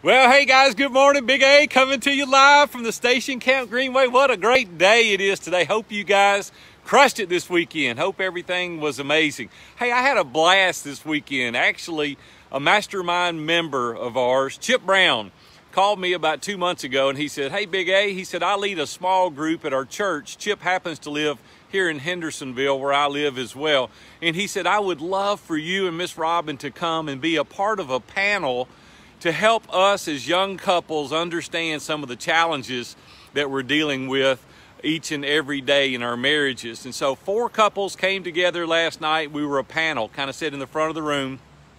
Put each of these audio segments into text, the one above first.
Well, hey guys, good morning. Big A coming to you live from the station, Camp Greenway. What a great day it is today. Hope you guys crushed it this weekend. Hope everything was amazing. Hey, I had a blast this weekend. Actually, a mastermind member of ours, Chip Brown, called me about 2 months ago and he said, hey, Big A, he said, I lead a small group at our church. Chip happens to live here in Hendersonville, where I live as well. And he said, I would love for you and Miss Robin to come and be a part of a panel to help us as young couples understand some of the challenges that we're dealing with each and every day in our marriages. And so 4 couples came together last night. We were a panel, kind of sat in the front of the room.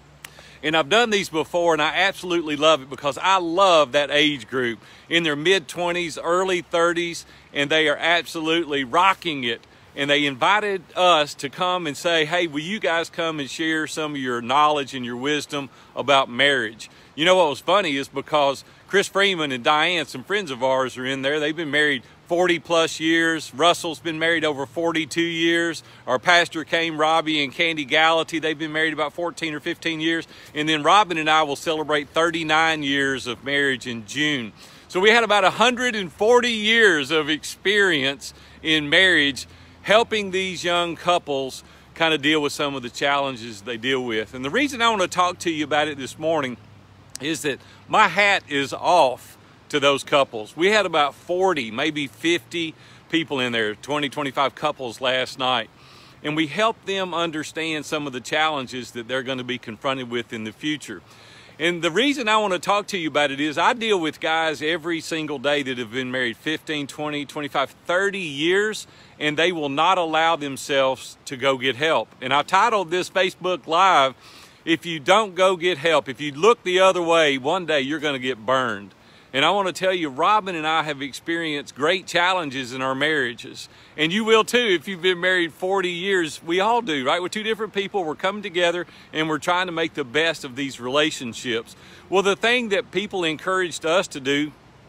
And I've done these before and I absolutely love it because I love that age group in their mid-20s, early 30s, and they are absolutely rocking it. And they invited us to come and say, hey, will you guys come and share some of your knowledge and your wisdom about marriage? You know what was funny is because Chris Freeman and Diane, some friends of ours, are in there. They've been married 40 plus years. Russell's been married over 42 years. Our pastor came, Robbie and Candy Gallaty. They've been married about 14 or 15 years. And then Robin and I will celebrate 39 years of marriage in June. So we had about 140 years of experience in marriage, helping these young couples kind of deal with some of the challenges they deal with. And the reason I want to talk to you about it this morning is that my hat is off to those couples. We had about 40, maybe 50 people in there, 20, 25 couples last night. And we helped them understand some of the challenges that they're going to be confronted with in the future. And the reason I want to talk to you about it is I deal with guys every single day that have been married 15, 20, 25, 30 years, and they will not allow themselves to go get help. And I titled this Facebook Live, if you don't go get help, if you look the other way, one day you're going to get burned. And I want to tell you, Robin and I have experienced great challenges in our marriages. And you will too if you've been married 40 years. We all do, right? We're 2 different people. We're coming together and we're trying to make the best of these relationships. Well, the thing that people encouraged us to do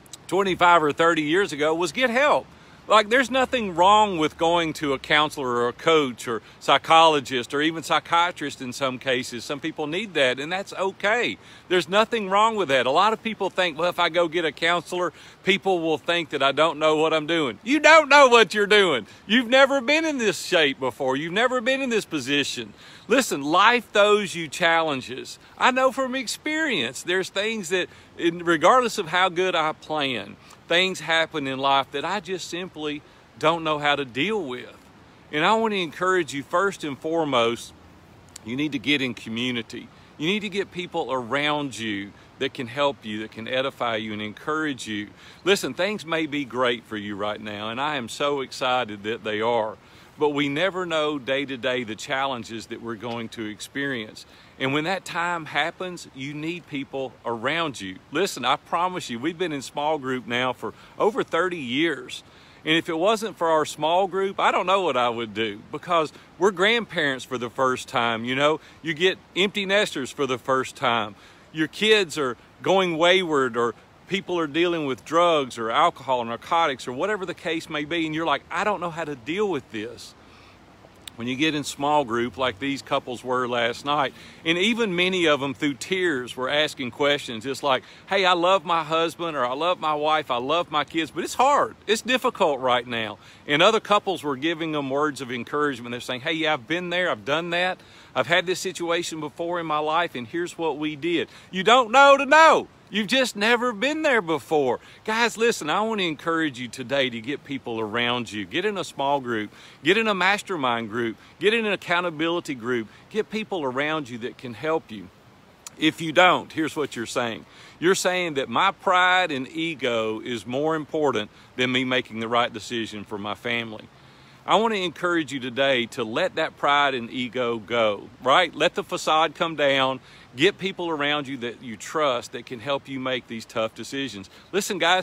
25 or 30 years ago was get help. Like, there's nothing wrong with going to a counselor or a coach or psychologist or even psychiatrist in some cases. Some people need that, and that's okay. There's nothing wrong with that. A lot of people think, well, if I go get a counselor, people will think that I don't know what I'm doing. You don't know what you're doing. You've never been in this shape before. You've never been in this position. Listen, life throws you challenges. I know from experience, there's things that, regardless of how good I plan, things happen in life that I just simply don't know how to deal with. And I want to encourage you, first and foremost, you need to get in community. You need to get people around you that can help you, that can edify you and encourage you. Listen, things may be great for you right now, and I am so excited that they are. But we never know day to day the challenges that we're going to experience. And when that time happens, you need people around you. Listen, I promise you, we've been in small group now for over 30 years. And if it wasn't for our small group, I don't know what I would do, because we're grandparents for the first time. You know, you get empty nesters for the first time. Your kids are going wayward, or people are dealing with drugs or alcohol or narcotics or whatever the case may be, and you're like, I don't know how to deal with this. When you get in small group like these couples were last night, and even many of them through tears were asking questions. It's like, hey, I love my husband, or I love my wife, I love my kids, but it's hard. It's difficult right now. And other couples were giving them words of encouragement. They're saying, hey, yeah, I've been there, I've done that. I've had this situation before in my life, and here's what we did. You don't know to know. You've just never been there before. Guys, listen, I want to encourage you today to get people around you. Get in a small group. Get in a mastermind group. Get in an accountability group. Get people around you that can help you. If you don't, here's what you're saying. You're saying that my pride and ego is more important than me making the right decision for my family. I want to encourage you today to let that pride and ego go, right? Let the facade come down. Get people around you that you trust that can help you make these tough decisions. Listen, guys,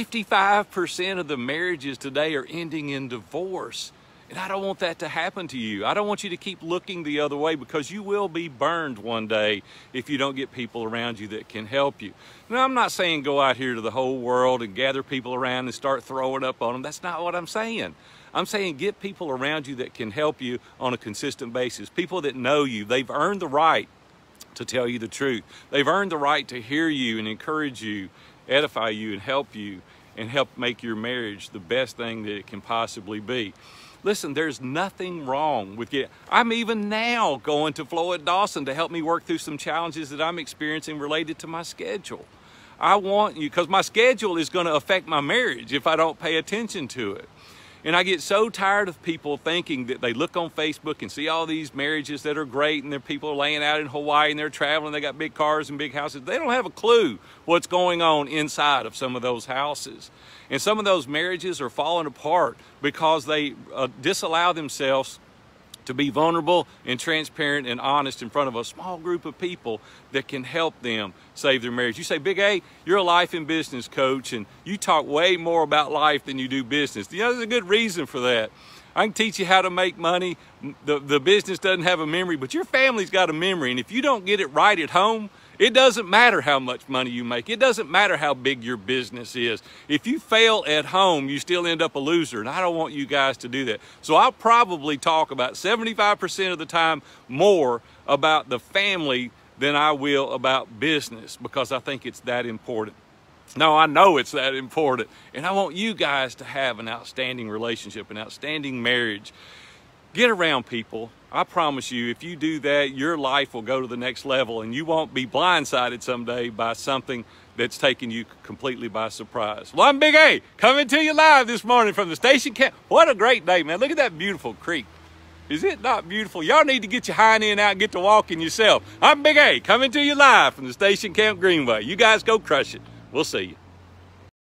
55% of the marriages today are ending in divorce. And I don't want that to happen to you. I don't want you to keep looking the other way, because you will be burned one day if you don't get people around you that can help you. Now, I'm not saying go out here to the whole world and gather people around and start throwing up on them. That's not what I'm saying. I'm saying get people around you that can help you on a consistent basis. People that know you. They've earned the right to tell you the truth. They've earned the right to hear you and encourage you, edify you, and help make your marriage the best thing that it can possibly be. Listen, there's nothing wrong with getting... I'm even now going to Floyd Dawson to help me work through some challenges that I'm experiencing related to my schedule. I want you, because my schedule is going to affect my marriage if I don't pay attention to it. And I get so tired of people thinking that they look on Facebook and see all these marriages that are great and their people are laying out in Hawaii and they're traveling, they got big cars and big houses. They don't have a clue what's going on inside of some of those houses. And some of those marriages are falling apart because they disallow themselves to be vulnerable and transparent and honest in front of a small group of people that can help them save their marriage. You say, Big A, you're a life and business coach and you talk way more about life than you do business. You know, there's a good reason for that. I can teach you how to make money. The business doesn't have a memory, but your family's got a memory. And if you don't get it right at home, it doesn't matter how much money you make. It doesn't matter how big your business is. If you fail at home, you still end up a loser, and I don't want you guys to do that. So I'll probably talk about 75% of the time more about the family than I will about business because I think it's that important. No, I know it's that important, and I want you guys to have an outstanding relationship, an outstanding marriage. Get around people. I promise you, if you do that, your life will go to the next level and you won't be blindsided someday by something that's taken you completely by surprise. Well, I'm Big A, coming to you live this morning from the station camp. What a great day, man. Look at that beautiful creek. Is it not beautiful? Y'all need to get your hind end out and get to walking yourself. I'm Big A, coming to you live from the Station Camp Greenway. You guys go crush it. We'll see you.